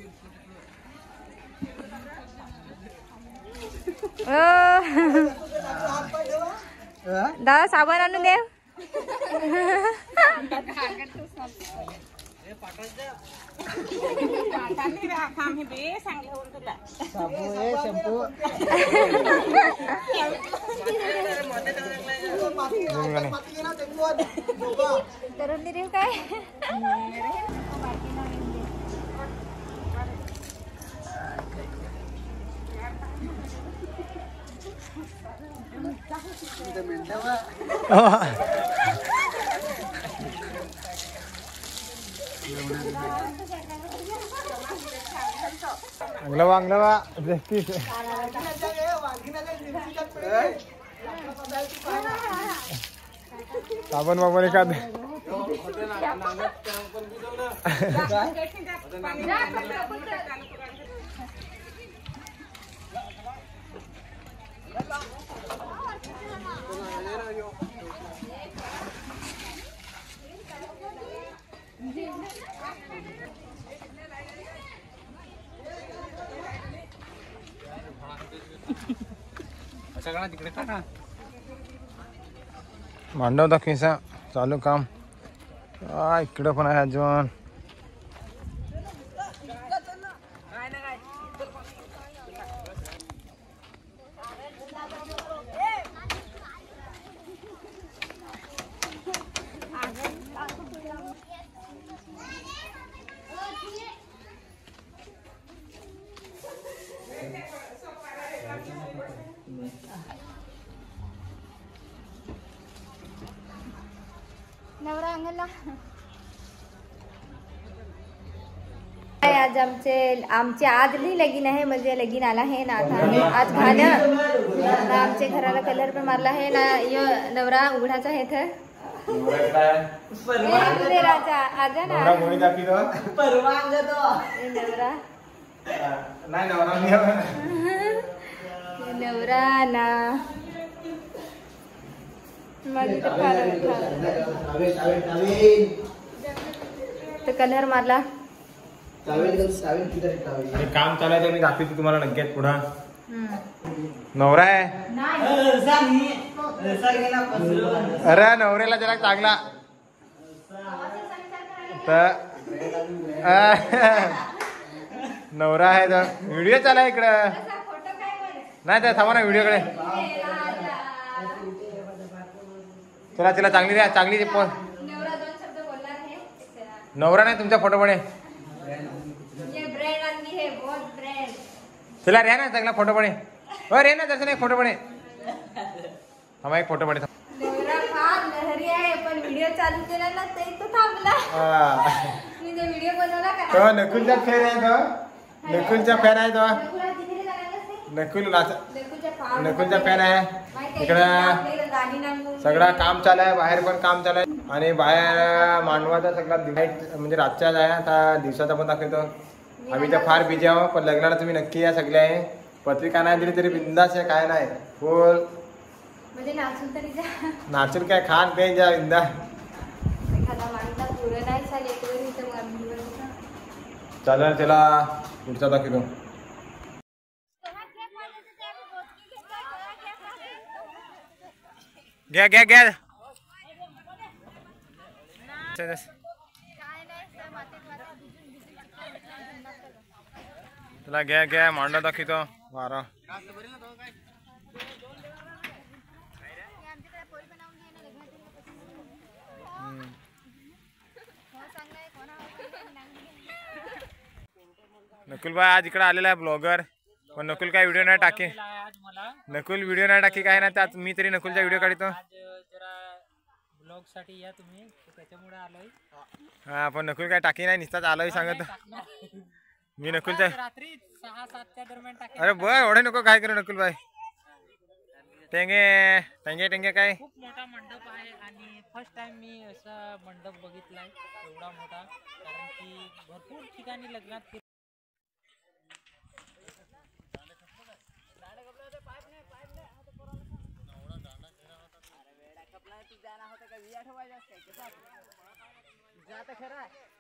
दादा साबण आणून दे. करून दे काय. अंगलवा साबण बाबा एखाद तिकडे टाका. मांडव दाखवीसा चालू काम. इकडं पण आहे अजून. नवरा अंगला आज आमचे आज नाही लगीन आहे म्हणजे लगीन आला आहे ना आता आज खाणं आमच्या घराला कलर पण मारला आहे ना. यो नवरा उघडाचा आहे तर आजा ना नवरा ना तर कलर मारला. काम चालू आहे मी दाखवतो तुम्हाला लगेच पुढं. नवरा आहे. अरे नवऱ्याला जरा चांगला तर नवरा आहे तर व्हिडिओ चालू इकडं नाही तर थांबा ना व्हिडिओकडे. चला तिला चांगली द्या चांगली. नवरा नाही तुमच्या फोटो पडे. चला रे ना चांगला फोटो पडे. हो रे ना तसं नाही फोटो पडे. थांबा एक फोटो पडे. पण व्हिडिओ चालू केला ना ते तो थांबला. मी जो व्हिडिओ बनवला का नकुलचा फॅन आहे तो. नकुलचा फॅन आहे तो. नकुलचा फॅन आहे. इकडं सगळं काम चालू आहे. बाहेर पण काम चालू आहे आणि बाहेर मांडवाचा सगळा म्हणजे रातच्याच आहे. आता दिवसाचा पण दाखवतो. आम्ही तर फार बिझी आहो पण लग्नाला तुम्ही नक्की या सगळे आहे. पत्रिका नाही दिली तरी बिंदास आहे काय नाही फुल म्हणजे नाचून तरी जा. नाचून काय खान पे जा बिंदा. चालेल त्याला पुढचा दाखवतो. घ्या घ्या घ्या. तुला घ्या घ्या मांडा दाखवतो वारा. नकुल भाई आज इकडे आलेला आहे ब्लॉगर. पण नकुल काय व्हिडिओ नाही टाके. नकुल व्हिडिओ नाही टाकी काय नाही त्यात मी तरी नकुलचा व्हिडिओ काढतो. ब्लॉग साठी या तुम्ही त्याच्यामुळे आलोय. हा पण नकुल काय टाकी नाही निसताच आलोय सांगत मी नकुलच्या रात्री 6-7च्या दरम्यान टाके. अरे बर एवढे नको काय करू नकुल भाई. टेंगे टेंगे टेंगे काय खूप मोठा मंडप आहे आणि फर्स्ट टाइम मी असा मंडप बघितलाय एवढा मोठा. कारण की भरपूर ठिकाणी लग्नात जाता खरा